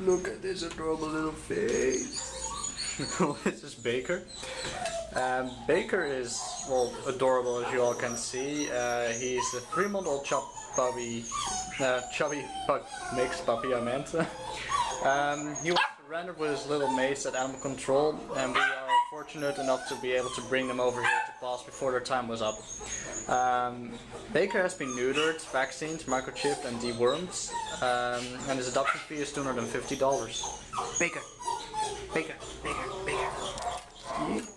Look at this adorable little face. This is Baker. Baker is, well, adorable as you all can see. He's a 3-month-old chubby mixed puppy, I meant. He was surrendered with his little mates at animal control, and we are fortunate enough to be able to bring them over here to PAWS before their time was up. Baker has been neutered, vaccinated, microchipped and dewormed, and his adoption fee is $250. Baker. Baker. Baker. Baker.